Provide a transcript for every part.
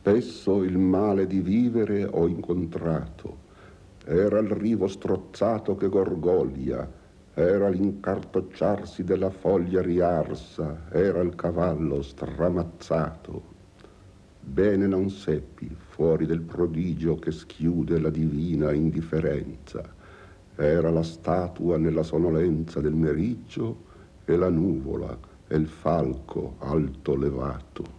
Spesso il male di vivere ho incontrato. Era il rivo strozzato che gorgoglia, era l'incartocciarsi della foglia riarsa, era il cavallo stramazzato. Bene non seppi, fuori del prodigio che schiude la divina indifferenza, era la statua nella sonnolenza del meriggio e la nuvola e il falco alto levato.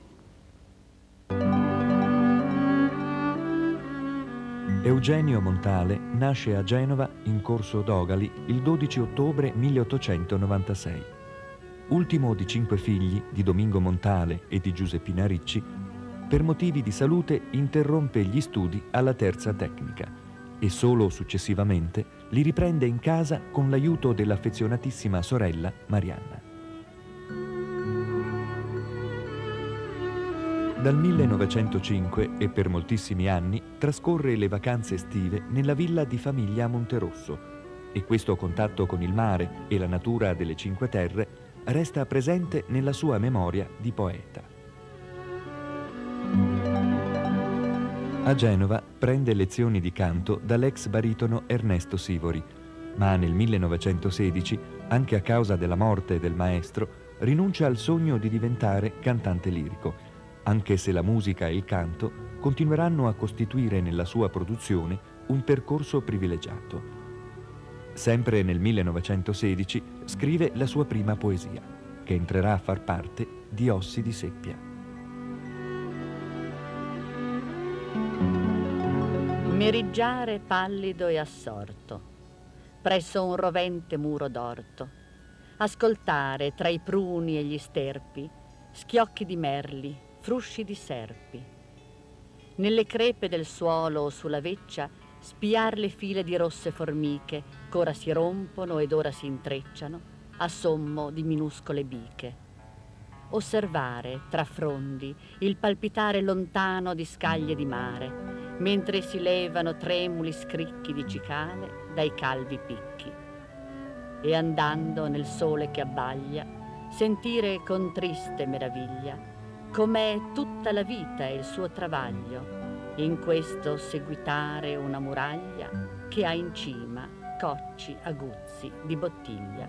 Eugenio Montale nasce a Genova in Corso Dogali il 12 ottobre 1896. Ultimo di 5 figli di Domingo Montale e di Giuseppina Ricci, per motivi di salute interrompe gli studi alla terza tecnica e solo successivamente li riprende in casa con l'aiuto dell'affezionatissima sorella Marianna. Dal 1905 e per moltissimi anni trascorre le vacanze estive nella villa di famiglia a Monterosso e questo contatto con il mare e la natura delle Cinque Terre resta presente nella sua memoria di poeta. A Genova prende lezioni di canto dall'ex baritono Ernesto Sivori, ma nel 1916, anche a causa della morte del maestro, rinuncia al sogno di diventare cantante lirico, anche se la musica e il canto continueranno a costituire nella sua produzione un percorso privilegiato. Sempre nel 1916 scrive la sua prima poesia, che entrerà a far parte di Ossi di Seppia. Meriggiare pallido e assorto, presso un rovente muro d'orto, ascoltare tra i pruni e gli sterpi schiocchi di merli, frusci di serpi. Nelle crepe del suolo o sulla veccia spiar le file di rosse formiche ch'ora si rompono ed ora si intrecciano a sommo di minuscole biche. Osservare tra frondi il palpitare lontano di scaglie di mare, mentre si levano tremuli scricchi di cicale dai calvi picchi. E andando nel sole che abbaglia, sentire con triste meraviglia com'è tutta la vita e il suo travaglio, in questo seguitare una muraglia che ha in cima cocci aguzzi di bottiglia.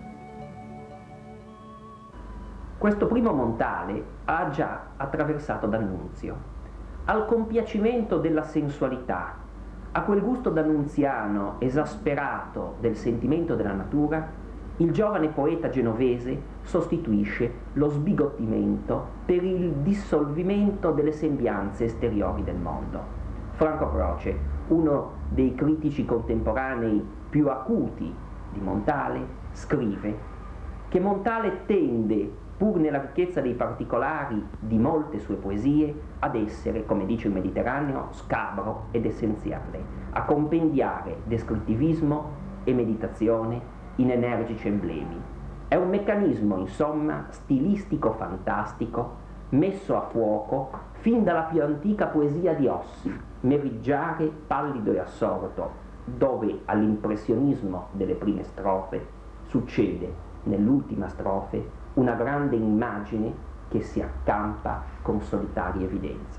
Questo primo Montale ha già attraversato D'Annunzio. Al compiacimento della sensualità, a quel gusto d'annunziano esasperato del sentimento della natura, il giovane poeta genovese sostituisce lo sbigottimento per il dissolvimento delle sembianze esteriori del mondo. Franco Croce, uno dei critici contemporanei più acuti di Montale, scrive che Montale tende, pur nella ricchezza dei particolari di molte sue poesie, ad essere, come dice il Mediterraneo, scabro ed essenziale, a compendiare descrittivismo e meditazione in energici emblemi. È un meccanismo, insomma, stilistico fantastico, messo a fuoco fin dalla più antica poesia di Ossi, Meriggiare pallido e assorto, dove all'impressionismo delle prime strofe succede, nell'ultima strofe, una grande immagine che si accampa con solitaria evidenza.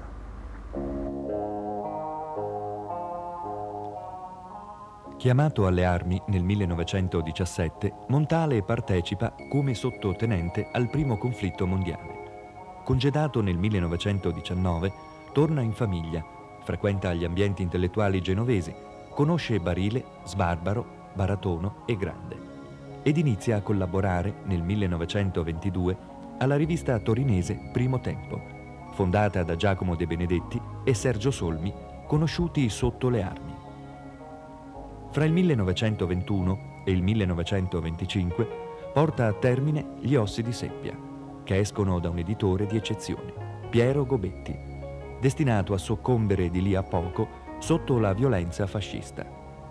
Chiamato alle armi nel 1917, Montale partecipa come sottotenente al primo conflitto mondiale. Congedato nel 1919, torna in famiglia, frequenta gli ambienti intellettuali genovesi, conosce Barile, Sbarbaro, Baratono e Grande ed inizia a collaborare nel 1922 alla rivista torinese Primo Tempo, fondata da Giacomo De Benedetti e Sergio Solmi, conosciuti sotto le armi. Fra il 1921 e il 1925 porta a termine Gli Ossi di Seppia, che escono da un editore di eccezione, Piero Gobetti, destinato a soccombere di lì a poco sotto la violenza fascista.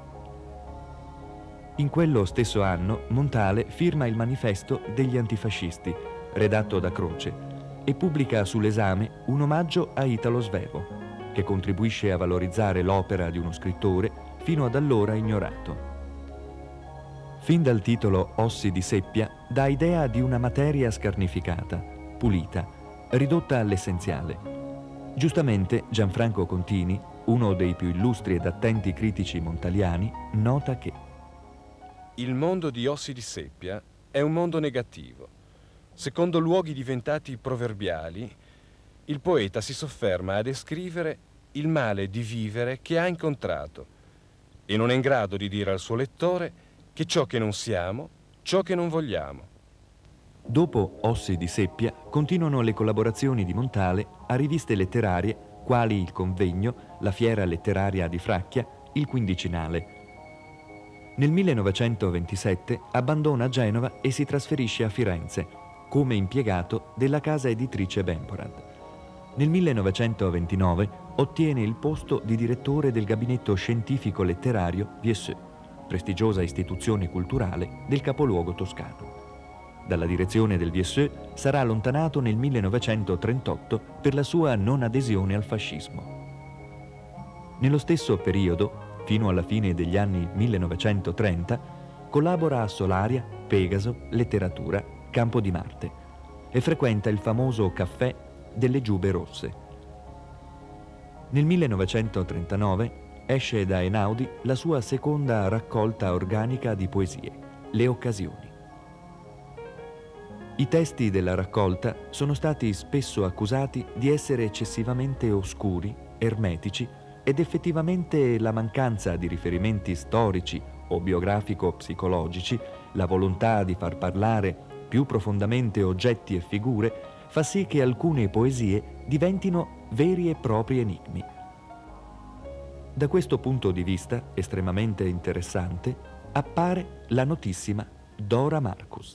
In quello stesso anno Montale firma il Manifesto degli Antifascisti, redatto da Croce, e pubblica sull'esame un omaggio a Italo Svevo, che contribuisce a valorizzare l'opera di uno scrittore fino ad allora ignorato. Fin dal titolo Ossi di Seppia dà idea di una materia scarnificata, pulita, ridotta all'essenziale. Giustamente Gianfranco Contini, uno dei più illustri ed attenti critici montaliani, nota che il mondo di Ossi di Seppia è un mondo negativo. Secondo luoghi diventati proverbiali, il poeta si sofferma a descrivere il male di vivere che ha incontrato e non è in grado di dire al suo lettore che ciò che non siamo, ciò che non vogliamo. Dopo Ossi di Seppia continuano le collaborazioni di Montale a riviste letterarie quali Il Convegno, la Fiera Letteraria di Fracchia, Il Quindicinale. Nel 1927 abbandona Genova e si trasferisce a Firenze come impiegato della casa editrice Bemporad. Nel 1929 ottiene il posto di direttore del gabinetto scientifico letterario Viesseux, prestigiosa istituzione culturale del capoluogo toscano. Dalla direzione del Viesseux sarà allontanato nel 1938 per la sua non adesione al fascismo. Nello stesso periodo, fino alla fine degli anni 1930, collabora a Solaria, Pegaso, Letteratura, Campo di Marte e frequenta il famoso caffè delle Giube Rosse. Nel 1939 esce da Einaudi la sua seconda raccolta organica di poesie, Le Occasioni. I testi della raccolta sono stati spesso accusati di essere eccessivamente oscuri, ermetici ed effettivamente la mancanza di riferimenti storici o biografico-psicologici, la volontà di far parlare più profondamente oggetti e figure, fa sì che alcune poesie diventino veri e propri enigmi. Da questo punto di vista, estremamente interessante, appare la notissima Dora Marcus.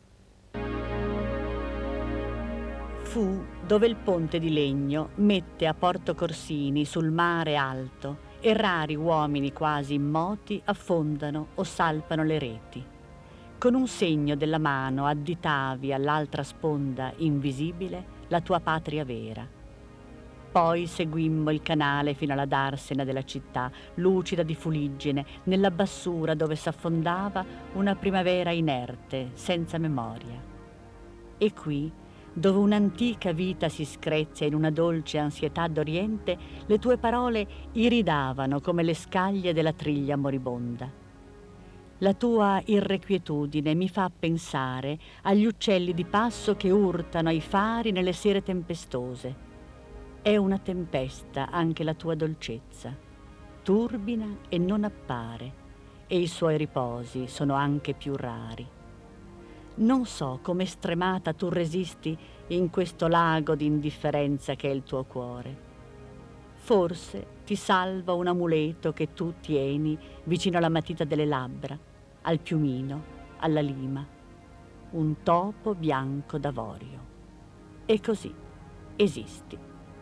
Fu dove il ponte di legno mette a Porto Corsini sul mare alto e rari uomini quasi immoti affondano o salpano le reti. Con un segno della mano additavi all'altra sponda invisibile la tua patria vera. Poi seguimmo il canale fino alla darsena della città, lucida di fuliggine, nella bassura dove s'affondava una primavera inerte, senza memoria. E qui, dove un'antica vita si screzia in una dolce ansietà d'Oriente, le tue parole iridavano come le scaglie della triglia moribonda. La tua irrequietudine mi fa pensare agli uccelli di passo che urtano ai fari nelle sere tempestose. È una tempesta anche la tua dolcezza, turbina e non appare, e i suoi riposi sono anche più rari. Non so come stremata tu resisti in questo lago di indifferenza che è il tuo cuore. Forse ti salva un amuleto che tu tieni vicino alla matita delle labbra, al piumino, alla lima, un topo bianco d'avorio. E così esisti.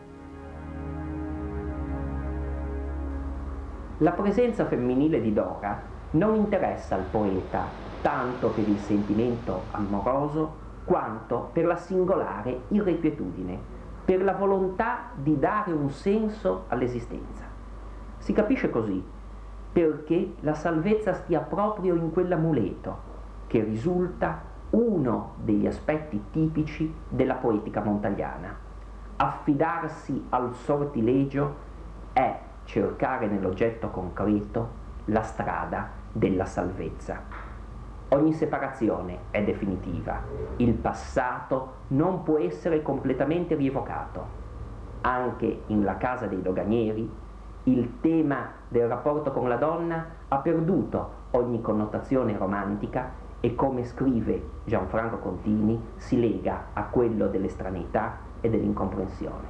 La presenza femminile di Dora non interessa al poeta tanto per il sentimento amoroso quanto per la singolare irrequietudine, per la volontà di dare un senso all'esistenza. Si capisce così perché la salvezza stia proprio in quell'amuleto che risulta uno degli aspetti tipici della poetica montagliana. Affidarsi al sortilegio è cercare nell'oggetto concreto la strada della salvezza. Ogni separazione è definitiva, il passato non può essere completamente rievocato. Anche in La casa dei doganieri, il tema del rapporto con la donna ha perduto ogni connotazione romantica e, come scrive Gianfranco Contini, si lega a quello dell'estraneità e dell'incomprensione.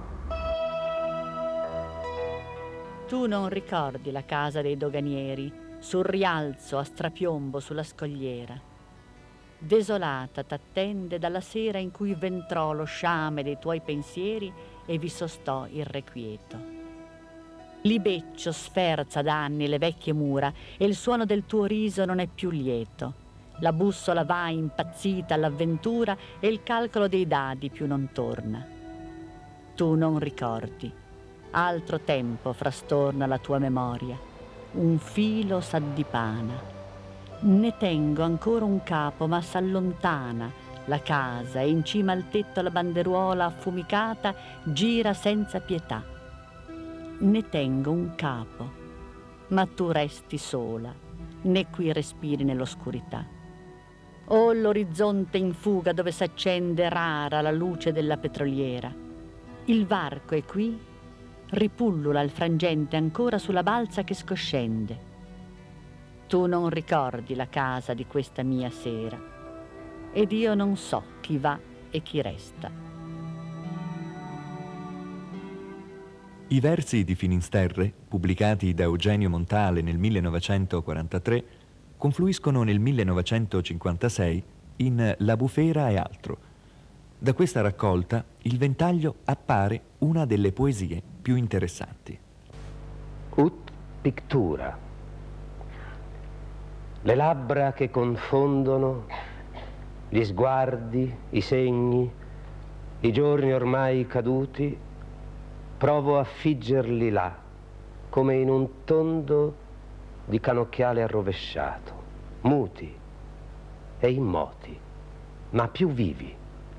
Tu non ricordi la casa dei doganieri, sul rialzo a strapiombo sulla scogliera. Desolata t'attende dalla sera in cui ventrò lo sciame dei tuoi pensieri e vi sostò irrequieto. Libeccio sferza da anni le vecchie mura e il suono del tuo riso non è più lieto. La bussola va impazzita all'avventura e il calcolo dei dadi più non torna. Tu non ricordi. Altro tempo frastorna la tua memoria. Un filo s'addipana. Ne tengo ancora un capo, ma s'allontana la casa e in cima al tetto la banderuola affumicata gira senza pietà. Ne tengo un capo, ma tu resti sola, né qui respiri nell'oscurità. Oh, l'orizzonte in fuga dove s'accende rara la luce della petroliera. Il varco è qui, ripullula il frangente ancora sulla balza che scoscende. Tu non ricordi la casa di questa mia sera, ed io non so chi va e chi resta. I versi di Finisterre, pubblicati da Eugenio Montale nel 1943, confluiscono nel 1956 in La bufera e altro. Da questa raccolta, Il ventaglio appare una delle poesie più interessanti. Ut pictura. Le labbra che confondono, gli sguardi, i segni, i giorni ormai caduti, provo a figgerli là, come in un tondo di canocchiale arrovesciato, muti e immoti, ma più vivi.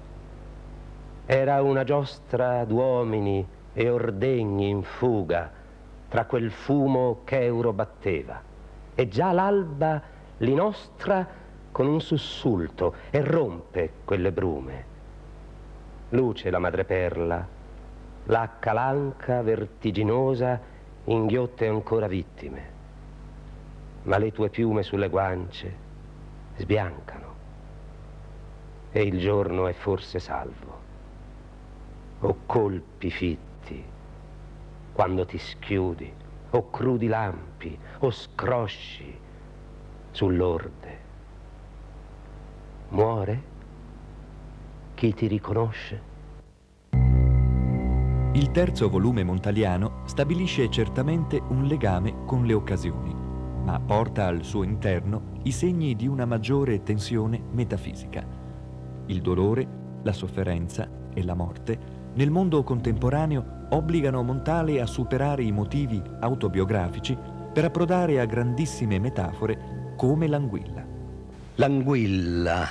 Era una giostra d'uomini e ordegni in fuga tra quel fumo che euro batteva, e già l'alba li nostra con un sussulto e rompe quelle brume. Luce la madreperla, la calanca vertiginosa inghiotte ancora vittime, ma le tue piume sulle guance sbiancano e il giorno è forse salvo. O colpi fitti quando ti schiudi, o crudi lampi, o scrosci sull'orde. Muore chi ti riconosce? Il terzo volume montaliano stabilisce certamente un legame con le occasioni, ma porta al suo interno i segni di una maggiore tensione metafisica. Il dolore, la sofferenza e la morte nel mondo contemporaneo obbligano Montale a superare i motivi autobiografici per approdare a grandissime metafore come l'anguilla. L'anguilla,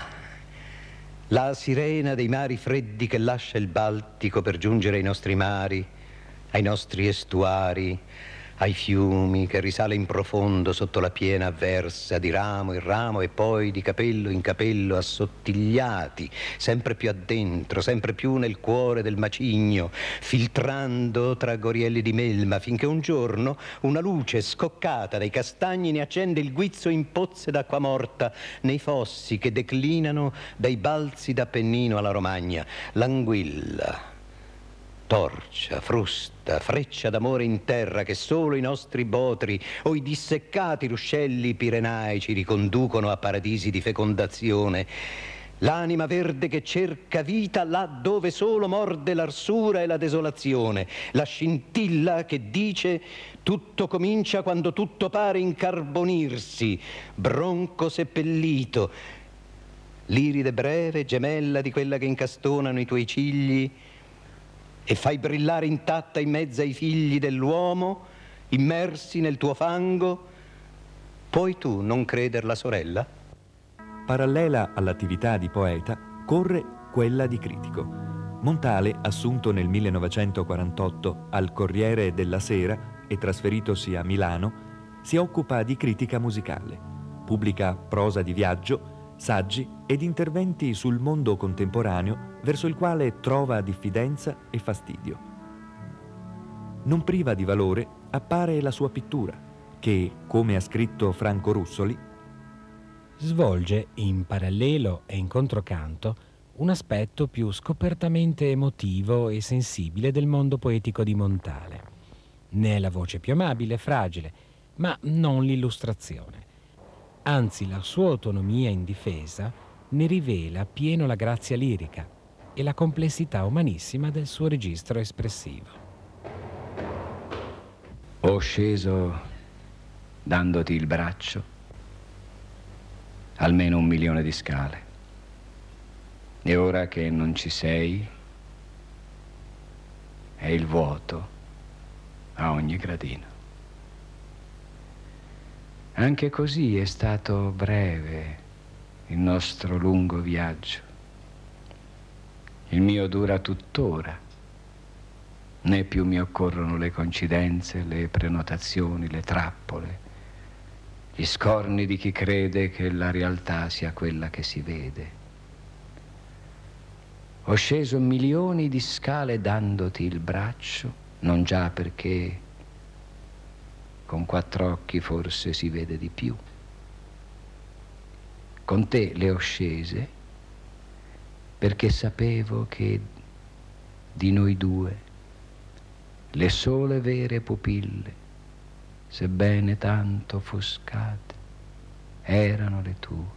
la sirena dei mari freddi che lascia il Baltico per giungere ai nostri mari, ai nostri estuari, ai fiumi, che risale in profondo sotto la piena avversa, di ramo in ramo e poi di capello in capello, assottigliati, sempre più addentro, sempre più nel cuore del macigno, filtrando tra gorielli di melma, finché un giorno una luce scoccata dai castagni ne accende il guizzo in pozze d'acqua morta, nei fossi che declinano dai balzi d'Appennino alla Romagna. L'anguilla, torcia, frusta, freccia d'amore in terra che solo i nostri botri o i disseccati ruscelli pirenaici riconducono a paradisi di fecondazione. L'anima verde che cerca vita là dove solo morde l'arsura e la desolazione. La scintilla che dice tutto comincia quando tutto pare incarbonirsi. Bronco seppellito, l'iride breve, gemella di quella che incastonano i tuoi cigli, e fai brillare intatta in mezzo ai figli dell'uomo, immersi nel tuo fango, puoi tu non crederla sorella? Parallela all'attività di poeta corre quella di critico. Montale, assunto nel 1948 al Corriere della Sera e trasferitosi a Milano, si occupa di critica musicale. Pubblica prosa di viaggio, saggi ed interventi sul mondo contemporaneo verso il quale trova diffidenza e fastidio. Non priva di valore appare la sua pittura, che, come ha scritto Franco Russoli, svolge in parallelo e in controcanto un aspetto più scopertamente emotivo e sensibile del mondo poetico di Montale. Ne è la voce più amabile e fragile, ma non l'illustrazione. Anzi, la sua autonomia indifesa ne rivela appieno la grazia lirica e la complessità umanissima del suo registro espressivo. Ho sceso dandoti il braccio almeno 1 milione di scale, e ora che non ci sei è il vuoto a ogni gradino. Anche così è stato breve il nostro lungo viaggio, Il mio dura tuttora. Né più mi occorrono le coincidenze, le prenotazioni, le trappole, gli scorni di chi crede che la realtà sia quella che si vede. Ho sceso milioni di scale dandoti il braccio, non già perché con 4 occhi forse si vede di più. Con te le ho scese perché sapevo che di noi due le sole vere pupille, sebbene tanto offuscate, erano le tue.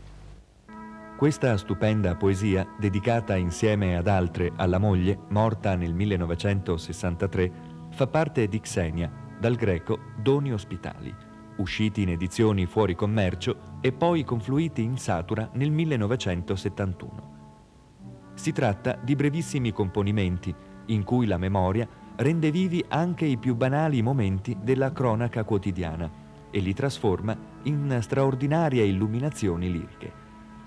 Questa stupenda poesia, dedicata insieme ad altre alla moglie, morta nel 1963, fa parte di Xenia, dal greco Doni ospitali, usciti in edizioni fuori commercio e poi confluiti in Satura nel 1971. Si tratta di brevissimi componimenti in cui la memoria rende vivi anche i più banali momenti della cronaca quotidiana e li trasforma in straordinarie illuminazioni liriche.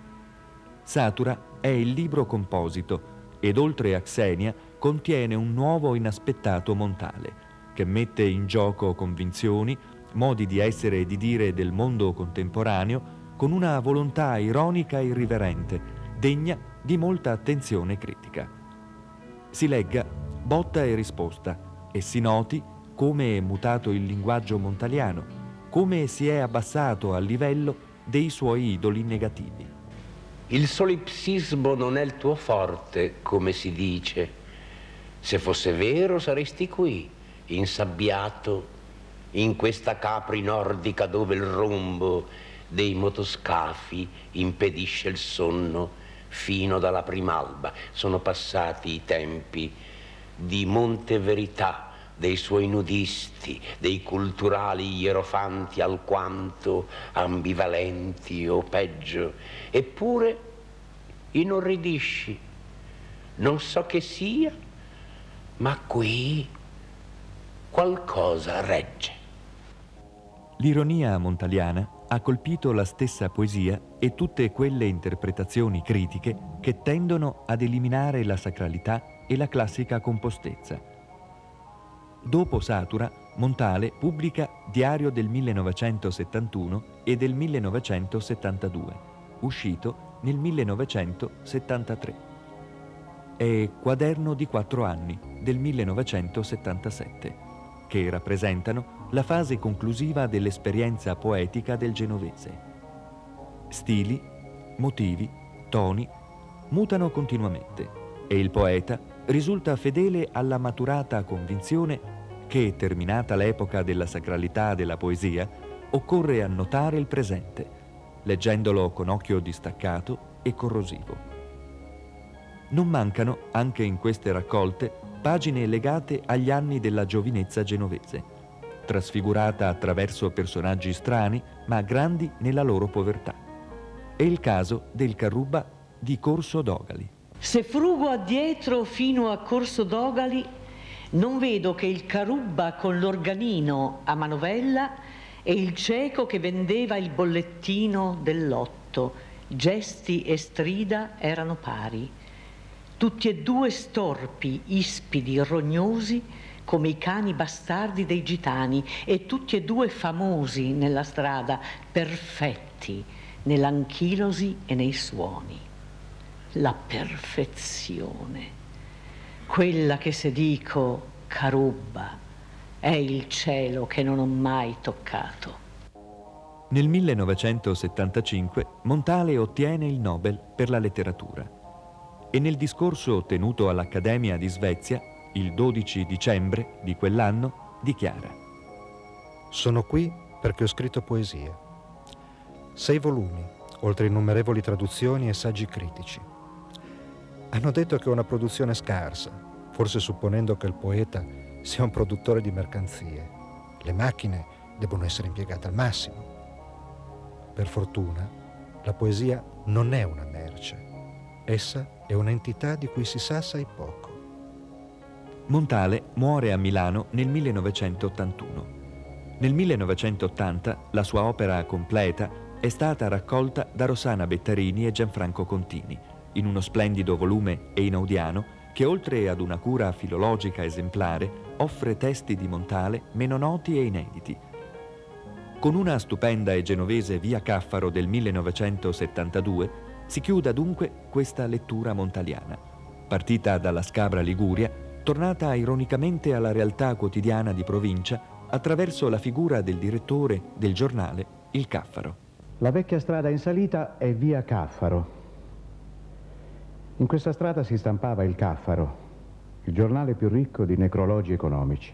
Satura è il libro composito ed oltre a Xenia contiene un nuovo inaspettato Montale che mette in gioco convinzioni, modi di essere e di dire del mondo contemporaneo con una volontà ironica e irriverente, degna di molta attenzione critica. Si legga botta e risposta e si noti come è mutato il linguaggio montaliano, come si è abbassato al livello dei suoi idoli negativi. Il solipsismo non è il tuo forte, come si dice. Se fosse vero saresti qui, insabbiato, in questa Capri nordica dove il rombo dei motoscafi impedisce il sonno fino dalla primalba. Sono passati i tempi di Monte Verità, dei suoi nudisti, dei culturali ierofanti alquanto ambivalenti o peggio. Eppure inorridisci. Non so che sia, ma qui qualcosa regge. L'ironia montaliana ha colpito la stessa poesia e tutte quelle interpretazioni critiche che tendono ad eliminare la sacralità e la classica compostezza. Dopo Satura, Montale pubblica Diario del 1971 e del 1972, uscito nel 1973. È Quaderno di 4 anni del 1977, che rappresentano la fase conclusiva dell'esperienza poetica del genovese. Stili, motivi, toni mutano continuamente e il poeta risulta fedele alla maturata convinzione che, terminata l'epoca della sacralità della poesia, occorre annotare il presente, leggendolo con occhio distaccato e corrosivo. Non mancano, anche in queste raccolte, pagine legate agli anni della giovinezza genovese, trasfigurata attraverso personaggi strani ma grandi nella loro povertà. È il caso del Carrubba di Corso Dogali. Se frugo addietro fino a Corso Dogali, non vedo che il Carrubba con l'organino a manovella e il cieco che vendeva il bollettino del lotto. Gesti e strida erano pari. Tutti e due storpi, ispidi, rognosi, come i cani bastardi dei gitani, e tutti e due famosi nella strada, perfetti nell'anchilosi e nei suoni. La perfezione, quella che se dico Carrubba, è il cielo che non ho mai toccato. Nel 1975 Montale ottiene il Nobel per la letteratura e nel discorso tenuto all'Accademia di Svezia il 12 dicembre di quell'anno dichiara: Sono qui perché ho scritto poesie. 6 volumi, oltre innumerevoli traduzioni e saggi critici. Hanno detto che è una produzione scarsa, forse supponendo che il poeta sia un produttore di mercanzie. Le macchine debbono essere impiegate al massimo. Per fortuna, la poesia non è una merce. Essa è un'entità di cui si sa assai poco. Montale muore a Milano nel 1981. Nel 1980 la sua opera completa è stata raccolta da Rossana Bettarini e Gianfranco Contini in uno splendido volume einaudiano che, oltre ad una cura filologica esemplare, offre testi di Montale meno noti e inediti. Con una stupenda e genovese Via Caffaro del 1972 si chiuda dunque questa lettura montaliana, partita dalla scabra Liguria, tornata ironicamente alla realtà quotidiana di provincia attraverso la figura del direttore del giornale Il Caffaro. La vecchia strada in salita è Via Caffaro. In questa strada si stampava Il Caffaro, il giornale più ricco di necrologi economici.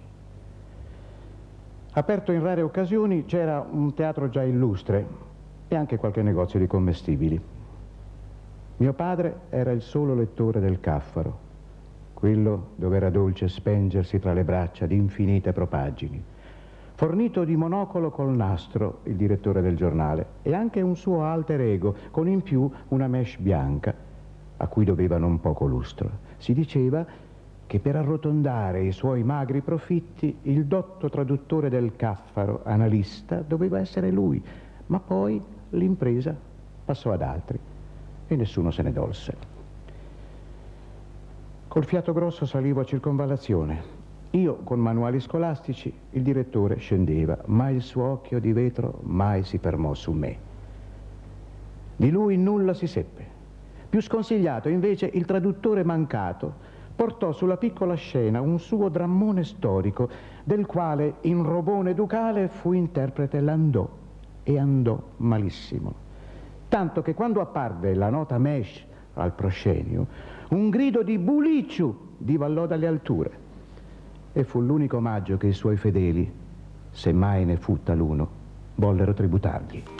Aperto in rare occasioni c'era un teatro già illustre e anche qualche negozio di commestibili. Mio padre era il solo lettore del Caffaro, quello dove era dolce spengersi tra le braccia di infinite propaggini. Fornito di monocolo col nastro, il direttore del giornale, e anche un suo alter ego, con in più una mesh bianca, a cui doveva non poco lustro. Si diceva che per arrotondare i suoi magri profitti il dotto traduttore del Caffaro, analista, doveva essere lui, ma poi l'impresa passò ad altri e nessuno se ne dolse. Col fiato grosso salivo a Circonvallazione. Io con manuali scolastici, il direttore scendeva, ma il suo occhio di vetro mai si fermò su me. Di lui nulla si seppe. Più sconsigliato, invece, il traduttore mancato portò sulla piccola scena un suo drammone storico, del quale in Robone Ducale fu interprete Landò, e andò malissimo. Tanto che quando apparve la nota mesh al proscenio, un grido di Buliciu divallò dalle alture, e fu l'unico omaggio che i suoi fedeli, se mai ne fu taluno, vollero tributargli.